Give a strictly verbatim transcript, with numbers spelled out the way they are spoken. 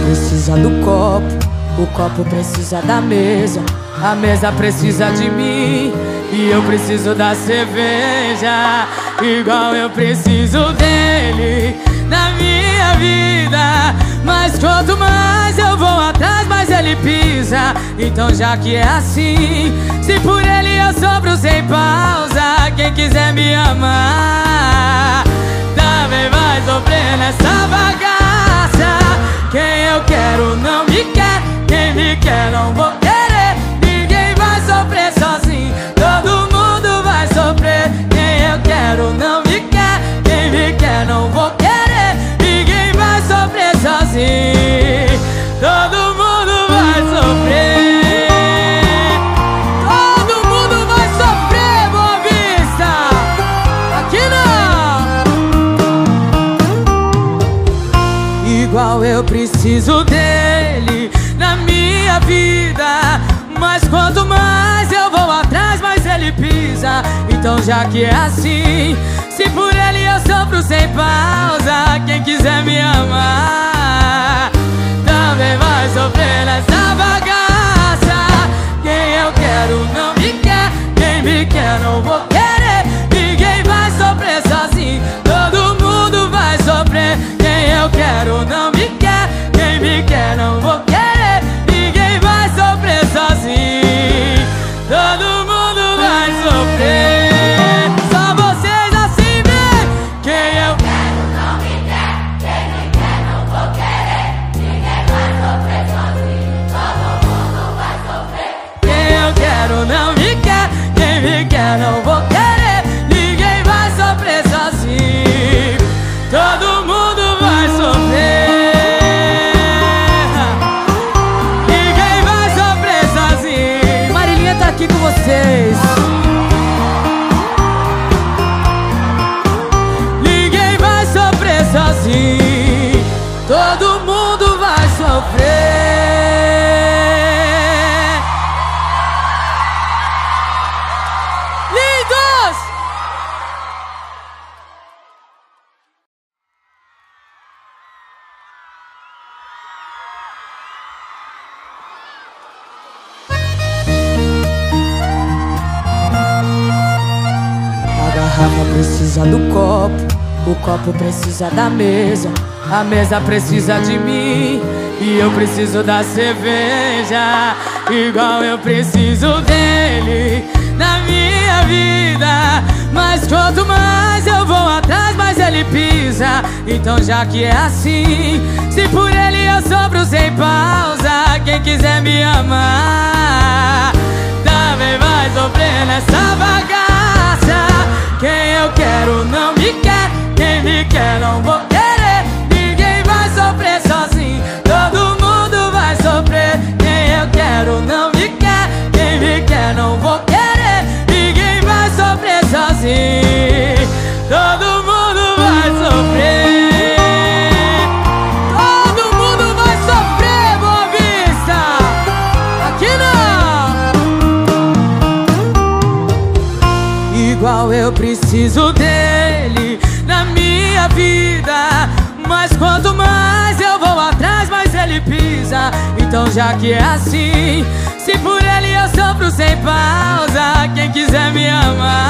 precisa do copo, o copo precisa da mesa, a mesa precisa de mim e eu preciso da cerveja, igual eu preciso dele na minha vida. Mas quanto mais eu vou atrás, mais ele pisa. Então já que é assim, se por ele eu sofro sem pausa, quem quiser me amar também vai sofrer nessa bagaça. Quem eu quero não me quer, quem me quer não vou querer. Ninguém vai sofrer sozinho, todo mundo vai sofrer. Quem eu quero não me quer, quem me quer não vou querer. Ninguém vai sofrer sozinho, todo mundo vai sofrer. Todo mundo vai sofrer, Boa Vista. Aqui não. Igual eu preciso dele na minha vida. Mas quanto mais eu vou atrás, mais ele pisa. Então já que é assim, se por ele eu sofro sem pausa, quem quiser me amar também vai sofrer nessa bagaça. Quem eu quero não me quer, quem me quer não vou querer. Ninguém vai sofrer sozinho, todo mundo vai sofrer. Quem eu quero não me quer, quem me quer não vou querer. Ninguém vai sofrer sozinho, todo mundo vai sofrer. Só vocês assim vem. Quem eu quero não me quer, quem me quer não vou querer. Ninguém vai sofrer sozinho, todo mundo vai sofrer. Quem eu quero não me quer, quem me quer não vou querer. Ninguém vai sofrer sozinho, todo mundo vai sofrer. Ninguém vai sofrer sozinho. Marilinha tá aqui com vocês. Ninguém vai sofrer sozinho, todo mundo vai sofrer. Lindos! A garrafa precisa do copo, o copo precisa da mesa, a mesa precisa de mim e eu preciso da cerveja, igual eu preciso dele na minha vida. Mas quanto mais eu vou atrás, mais ele pisa. Então já que é assim, se por ele eu sofro sem pausa, quem quiser me amar também vai sofrer nessa bagaça. Quem eu quero não me quer, quem me quer não vou querer. Ninguém vai sofrer sozinho, todo mundo vai sofrer. Quem eu quero não me quer, quem me quer não vou querer. Ninguém vai sofrer sozinho, todo mundo vai sofrer. Todo mundo vai sofrer, Boa Vista. Aqui não. Igual eu preciso dele na minha vida. Mas quanto mais eu vou atrás, mais ele pisa. Então já que é assim, se por ele eu sofro sem pausa, quem quiser me amar